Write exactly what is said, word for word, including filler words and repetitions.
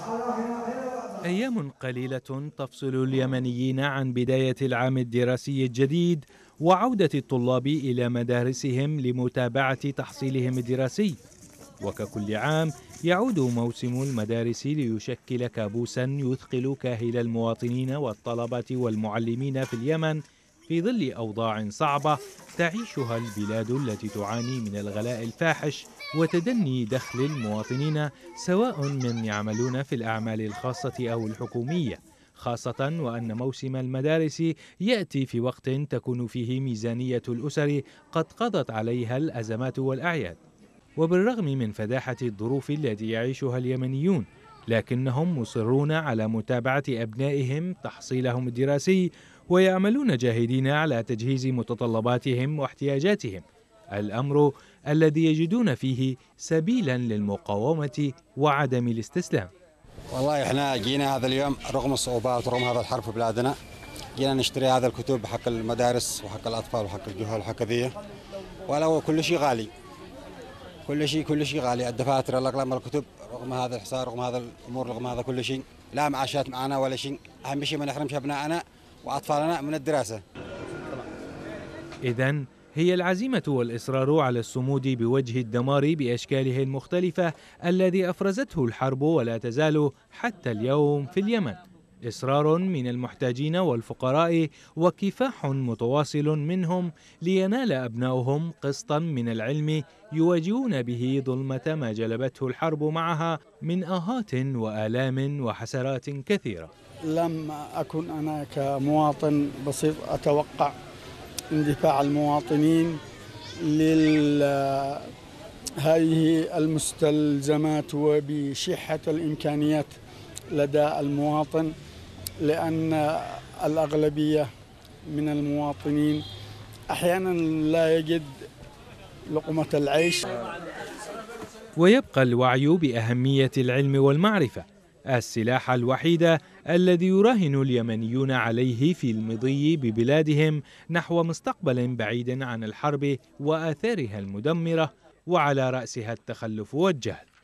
أيام قليلة تفصل اليمنيين عن بداية العام الدراسي الجديد وعودة الطلاب إلى مدارسهم لمتابعة تحصيلهم الدراسي. وككل عام يعود موسم المدارس ليشكل كابوسا يثقل كاهل المواطنين والطلبة والمعلمين في اليمن في ظل أوضاع صعبة تعيشها البلاد التي تعاني من الغلاء الفاحش وتدني دخل المواطنين، سواء من يعملون في الأعمال الخاصة أو الحكومية، خاصة وأن موسم المدارس يأتي في وقت تكون فيه ميزانية الأسر قد قضت عليها الأزمات والأعياد. وبالرغم من فداحة الظروف التي يعيشها اليمنيون، لكنهم مصرون على متابعة أبنائهم تحصيلهم الدراسي ويعملون جاهدين على تجهيز متطلباتهم واحتياجاتهم، الأمر الذي يجدون فيه سبيلا للمقاومة وعدم الاستسلام. والله احنا جينا هذا اليوم رغم الصعوبات ورغم هذا الحرب في بلادنا، جينا نشتري هذا الكتب حق المدارس وحق الأطفال وحق الجهال وحق ذي، ولو كل شيء غالي، كل شيء كل شيء غالي، الدفاتر الأقلام الكتب، رغم هذا الحصار رغم هذا الأمور رغم هذا كل شيء، لا معاشات معنا ولا شيء، أهم شيء ما نحرمش أبنائنا وأطفالنا من الدراسة. إذن هي العزيمة والإصرار على الصمود بوجه الدمار بأشكاله المختلفة الذي أفرزته الحرب ولا تزال حتى اليوم في اليمن، إصرار من المحتاجين والفقراء وكفاح متواصل منهم لينال أبناؤهم قسطا من العلم يواجهون به ظلمة ما جلبته الحرب معها من آهات وآلام وحسرات كثيرة. لم أكن أنا كمواطن بسيط أتوقع اندفاع المواطنين لهذه المستلزمات وبشحة الإمكانيات لدى المواطن، لأن الأغلبية من المواطنين أحيانا لا يجد لقمة العيش. ويبقى الوعي بأهمية العلم والمعرفة السلاح الوحيد الذي يراهن اليمنيون عليه في المضي ببلادهم نحو مستقبل بعيد عن الحرب وآثارها المدمرة، وعلى رأسها التخلف والجهل.